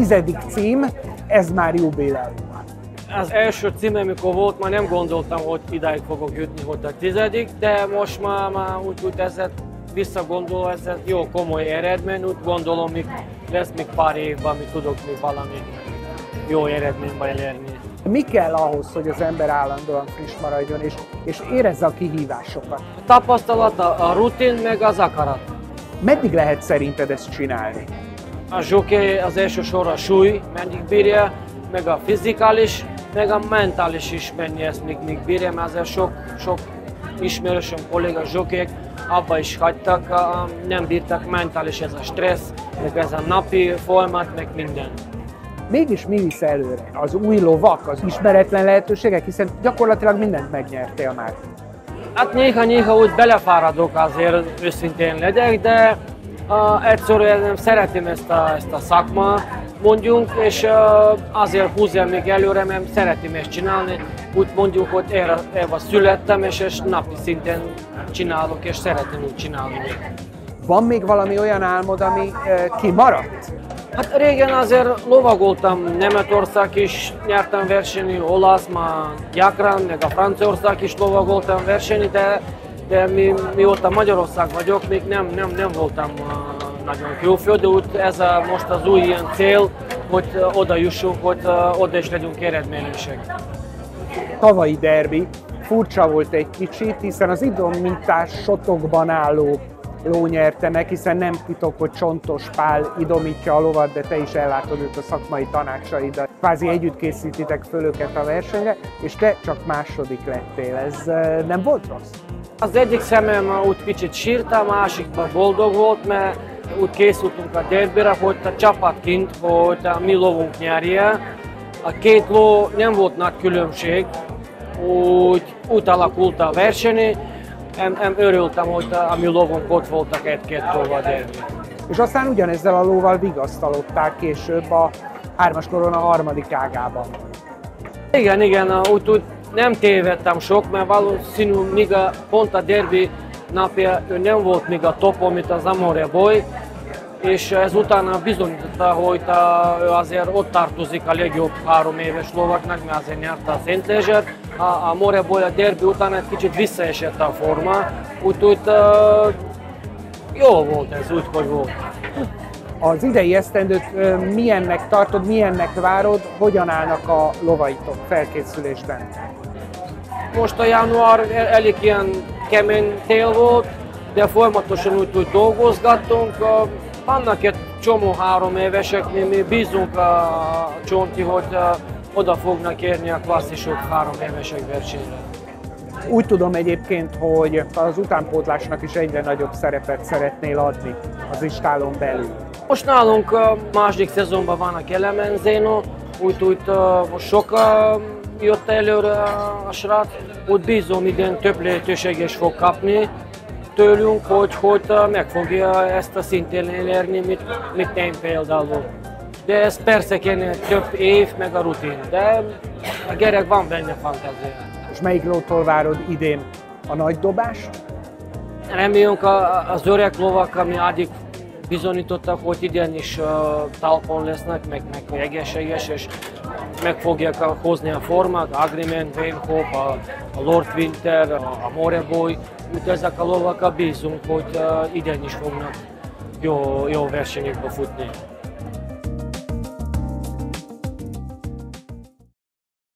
10. cím, ez már jubileum. Az első cím, amikor volt, már nem gondoltam, hogy idáig fogok jutni, hogy a 10., de most már úgy ezzel visszagondolva, ez egy jó komoly eredmény, úgy gondolom, még lesz még pár évben, mi tudok még valami jó eredményben elérni. Mi kell ahhoz, hogy az ember állandóan friss maradjon és érezze a kihívásokat? A tapasztalat, a rutin, meg az akarat. Meddig lehet szerinted ezt csinálni? A zsokey az első sor a súly, meddig bírja, meg a fizikális, meg a mentális is mennyi ezt még bírja, mert azért sok ismerősöm, kolléga zsokeyek abba is hagytak, nem bírtak mentális ez a stressz, meg ez a napi folyamat, meg minden. Mégis mi visz előre? Az új lovak, az ismeretlen lehetőségek, hiszen gyakorlatilag mindent megnyertél már. Hát néha úgy belefáradok azért, őszintén legyek, de egyszerűen szeretem ezt a szakmát, mondjuk, és azért húzom még előre, mert szeretem ezt csinálni. Úgy mondjuk, hogy erre születtem, és napi szinten csinálok, és szeretem úgy csinálni még. Van még valami olyan álmod, ami kimaradt? Hát régen azért lovagoltam, Németország is nyertem versenyi, olasz, már gyakran, meg a Franciaország is lovagoltam versenyi, de mióta Magyarország vagyok, még nem voltam nagyon külföldön, úgy ez most az új ilyen cél, hogy oda jussunk, hogy oda is legyünk eredményesek. Tavalyi derbi furcsa volt egy kicsit, hiszen az idomítás sotokban álló ló nyerte meg, hiszen nem titok, hogy Csontos Pál idomítja a lovat, de te is ellátod őt a szakmai tanácsaiddal. Kvázi együtt készítitek föl őket a versenyre, és te csak második lettél. Ez nem volt rossz? Az egyik szemem úgy kicsit sírt, a másikban boldog volt, mert úgy készültünk a derbire, hogy a csapatként, hogy a mi lovunk nyerje. A két ló nem volt nagy különbség, úgy alakult a verseny. Örültem, hogy a mi lovunk ott voltak egy-két lóval derbi. És aztán ugyanezzel a lóval vigasztalották később a 3-as korona harmadik ágában. Igen, úgy nem tévedtem sok, mert valószínű, míg pont a derbi napja ő nem volt még a topon, mint az Amore Boy, és ez utána bizonyította, hogy ő azért ott tartozik a legjobb 3 éves lovaknak, mert azért nyerte a Szentlézsert. A Amore Boy a derbi után egy kicsit visszaesett a forma, úgy jó volt ez, úgy, hogy volt. Az idei esztendőt milyennek tartod, milyennek várod, hogyan állnak a lovaitok felkészülésben? Most a január elég ilyen kemény tél volt, de folyamatosan úgy dolgozgattunk. Vannak egy csomó 3 évesek, mi bízunk a Csonti, hogy oda fognak érni a klasszisok 3 évesek versenyre. Úgy tudom egyébként, hogy az utánpótlásnak is egyre nagyobb szerepet szeretnél adni az istálon belül. Most nálunk második szezonban van a Kelemen Zeno, úgy most sok jött előre a srác, úgy bízom, idén több lehetőséget is fog kapni tőlünk, hogy meg fogja ezt a szinten elérni, mit én például. De ez persze kéne több év, meg a rutin, de a gyerek van benne fantázia. És melyik lótól várod idén a nagy dobást? Reméljünk az öreg lovak, ami addig bizonyítottak, hogy idén is talpon lesznek, meg egészséges, és meg fogják hozni a formát, Agreement, Wayne a Lord Winter, a Amore Boy. Úgy ezek a lovak bízunk, hogy idén is fognak jó versenyekbe futni.